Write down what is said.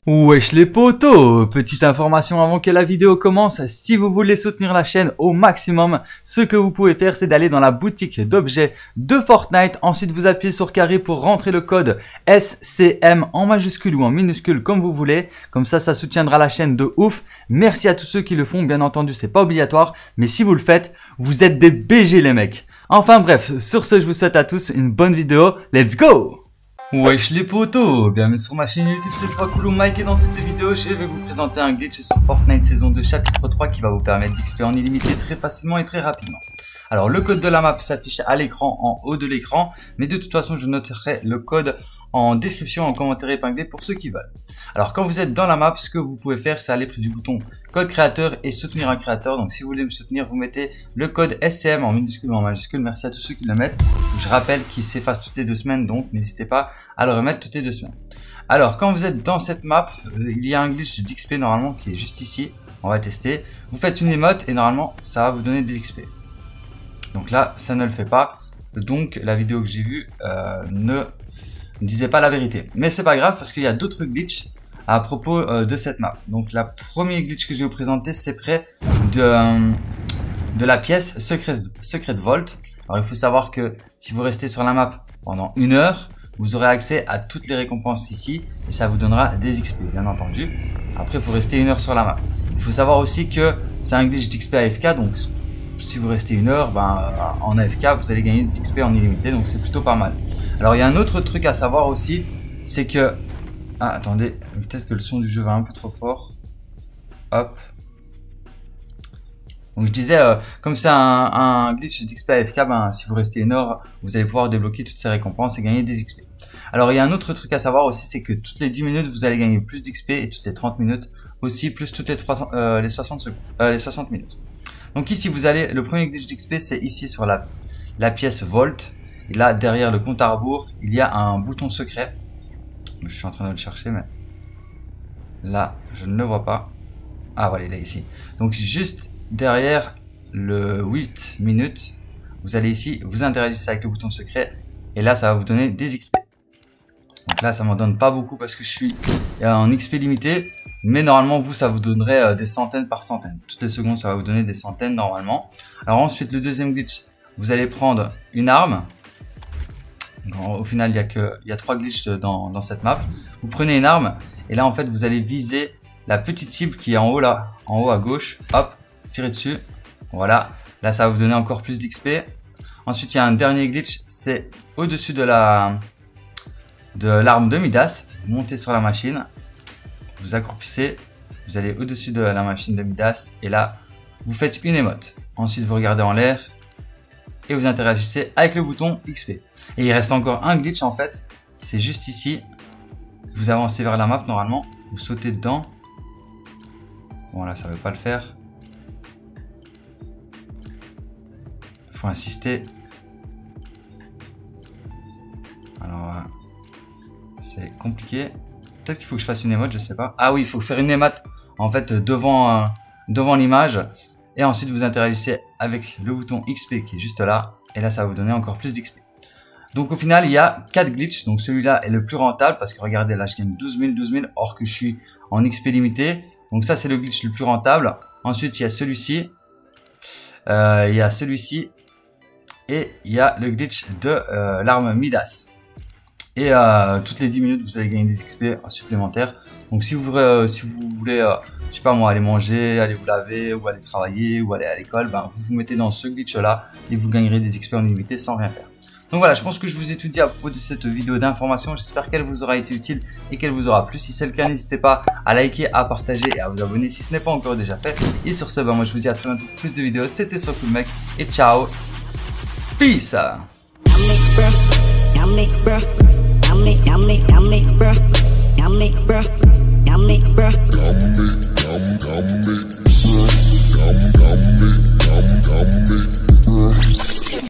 Wesh les potos, petite information avant que la vidéo commence, si vous voulez soutenir la chaîne au maximum, ce que vous pouvez faire c'est d'aller dans la boutique d'objets de Fortnite, ensuite vous appuyez sur carré pour rentrer le code SCM en majuscule ou en minuscule comme vous voulez, comme ça soutiendra la chaîne de ouf. Merci à tous ceux qui le font, bien entendu c'est pas obligatoire, mais si vous le faites, vous êtes des BG les mecs. Enfin bref, sur ce je vous souhaite à tous une bonne vidéo, let's go! Wesh les potos, bienvenue sur ma chaîne YouTube, c'est Swakulu Mike et dans cette vidéo je vais vous présenter un glitch sur Fortnite saison 2 chapitre 3 qui va vous permettre d'XP en illimité très facilement et très rapidement. Alors le code de la map s'affiche à l'écran en haut de l'écran, mais de toute façon je noterai le code en description, en commentaire épinglé pour ceux qui veulent. Alors quand vous êtes dans la map, ce que vous pouvez faire c'est aller près du bouton code créateur et soutenir un créateur. Donc si vous voulez me soutenir, vous mettez le code SCM en minuscule ou en majuscule. Merci à tous ceux qui le mettent. Je rappelle qu'il s'efface toutes les 2 semaines, donc n'hésitez pas à le remettre toutes les 2 semaines. Alors quand vous êtes dans cette map, il y a un glitch d'XP normalement qui est juste ici. On va tester. Vous faites une émote et normalement ça va vous donner de l'XP. Donc là ça ne le fait pas. Donc la vidéo que j'ai vue ne disait pas la vérité. Mais c'est pas grave parce qu'il y a d'autres glitches à propos de cette map. Donc la première glitch que je vais vous présenter c'est près de la pièce Secret Vault. Alors il faut savoir que si vous restez sur la map pendant 1 heure, vous aurez accès à toutes les récompenses ici et ça vous donnera des XP bien entendu. Après il faut rester 1 heure sur la map. Il faut savoir aussi que c'est un glitch d'XP AFK, donc si vous restez 1 heure, en AFK vous allez gagner des XP en illimité, donc c'est plutôt pas mal. Alors il y a un autre truc à savoir aussi, c'est que... Ah attendez, peut-être que le son du jeu va un peu trop fort. Hop. Donc je disais, comme c'est un glitch d'XP AFK, si vous restez 1 heure, vous allez pouvoir débloquer toutes ces récompenses et gagner des XP. Alors il y a un autre truc à savoir aussi, c'est que toutes les 10 minutes vous allez gagner plus d'XP et toutes les 30 minutes aussi, plus toutes les 60 minutes. Donc ici vous allez, le premier glitch d'XP c'est ici sur la pièce Vault. Et là derrière le compte à rebours, il y a un bouton secret. Je suis en train de le chercher mais là je ne le vois pas. Ah voilà, il est ici. Donc juste derrière le 8 minutes, vous allez ici, vous interagissez avec le bouton secret et là ça va vous donner des XP. Donc là ça m'en donne pas beaucoup parce que je suis en XP limité, mais normalement vous ça vous donnerait des centaines par centaines. Toutes les secondes ça va vous donner des centaines normalement. Alors ensuite le deuxième glitch, vous allez prendre une arme. Donc, au final il y a 3 glitches dans cette map. Vous prenez une arme et là en fait vous allez viser la petite cible qui est en haut là, en haut à gauche. Hop, tirez dessus. Voilà, là ça va vous donner encore plus d'XP. Ensuite il y a un dernier glitch, c'est au-dessus de l'arme de Midas. Vous montez sur la machine, vous accroupissez, vous allez au-dessus de la machine de Midas et là vous faites une émote. Ensuite vous regardez en l'air et vous interagissez avec le bouton XP. Et il reste encore un glitch en fait, c'est juste ici. Vous avancez vers la map normalement, vous sautez dedans. Bon là ça veut pas le faire. Il faut insister. Alors c'est compliqué. Peut-être qu'il faut que je fasse une émote, je sais pas. Ah oui, il faut faire une émote en fait devant l'image. Et ensuite vous interagissez avec le bouton XP qui est juste là. Et là ça va vous donner encore plus d'XP. Donc au final il y a 4 glitches. Donc celui-là est le plus rentable parce que regardez là je gagne 12 000 or que je suis en XP limité. Donc ça c'est le glitch le plus rentable. Ensuite il y a celui-ci. Et il y a le glitch de l'arme Midas. Et toutes les 10 minutes vous allez gagner des XP supplémentaires. Donc si vous voulez, je sais pas moi, aller manger, aller vous laver, ou aller travailler, ou aller à l'école, vous vous mettez dans ce glitch là et vous gagnerez des XP en illimité sans rien faire. Donc voilà, je pense que je vous ai tout dit à propos de cette vidéo d'information. J'espère qu'elle vous aura été utile et qu'elle vous aura plu. Si c'est le cas, n'hésitez pas à liker, à partager et à vous abonner si ce n'est pas encore déjà fait. Et sur ce, moi je vous dis à très bientôt pour plus de vidéos. C'était Swakulu Mike et ciao. Peace. Yummy.